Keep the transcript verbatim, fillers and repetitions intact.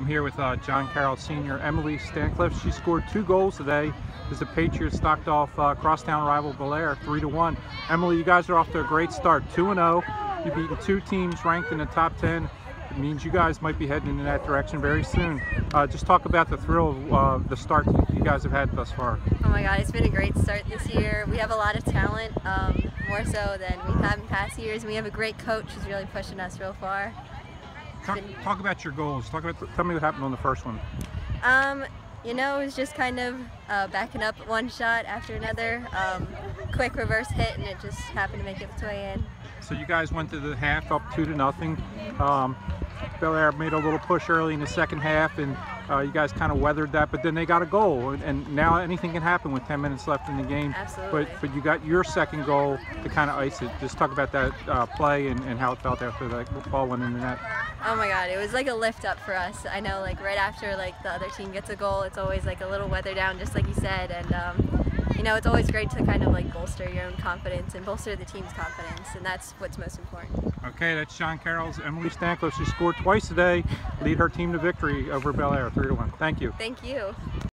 I'm here with uh, John Carroll Senior Emily Stancliffe. She scored two goals today as the Patriots knocked off uh, crosstown rival Bellaire three to one. Emily, you guys are off to a great start, two and oh. You've beaten two teams ranked in the top ten. It means you guys might be heading in that direction very soon. Uh, just talk about the thrill of uh, the start you guys have had thus far. Oh my God, it's been a great start this year. We have a lot of talent, um, more so than we've had in past years. We have a great coach who's really pushing us real far. Talk, been, talk about your goals. Talk about. Tell me what happened on the first one. Um, you know, it was just kind of uh, backing up one shot after another. Um, quick reverse hit, and it just happened to make its way in. So you guys went to the half up two to nothing. Um, Bellaire made a little push early in the second half, and uh, you guys kind of weathered that. But then they got a goal, and, and now anything can happen with ten minutes left in the game. Absolutely. But but you got your second goal to kind of ice it. Just talk about that uh, play and, and how it felt after that ball went in the net. Oh my God, it was like a lift up for us. I know, like right after like the other team gets a goal, it's always like a little weather down, just like you said, and um, you know, it's always great to kind of like bolster your own confidence and bolster the team's confidence, and that's what's most important. Okay, that's John Carroll's Emily Stancliffe. She scored twice today, lead her team to victory over Bellaire three to one. Thank you. Thank you.